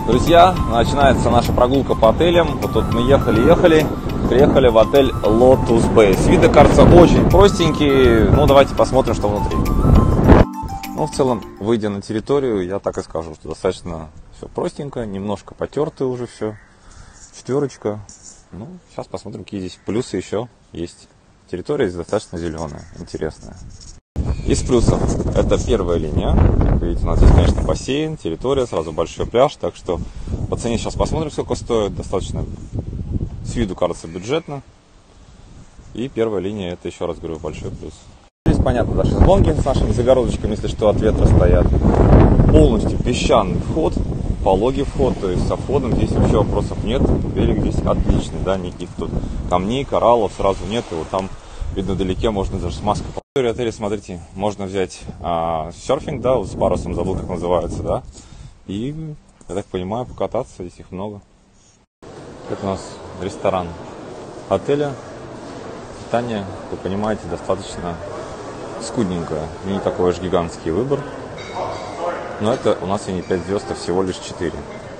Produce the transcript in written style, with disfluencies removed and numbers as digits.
Друзья, начинается наша прогулка по отелям. Вот тут мы ехали, приехали в отель Lotus Bay. С вида, кажется, очень простенький. Ну, давайте посмотрим, что внутри. Ну, в целом, выйдя на территорию, я так и скажу, что достаточно все простенько, немножко потертое уже все. 4. Ну, сейчас посмотрим, какие здесь плюсы еще есть. Территория здесь достаточно зеленая, интересная. Из плюсов это первая линия. Как видите, у нас здесь, конечно, бассейн, территория, сразу большой пляж. Так что по цене сейчас посмотрим, сколько стоит. Достаточно с виду кажется бюджетно. И первая линия, это, еще раз говорю, большой плюс. Здесь, понятно, даже шезлонги с нашими загородочками, если что, от ветра стоят. Полностью песчаный вход, пологий вход, то есть со входом здесь вообще вопросов нет. Берег здесь отличный, да, никаких тут камней, кораллов сразу нет. И вот там, видно, вдалеке можно даже с маской. В отеле, смотрите, можно взять серфинг, да, вот с парусом, забыл, как называется, да. И, я так понимаю, покататься, здесь их много. Это у нас ресторан отеля. Питание, вы понимаете, достаточно скудненькое. Не такой уж гигантский выбор. Но это у нас и не 5 звезд, а всего лишь 4.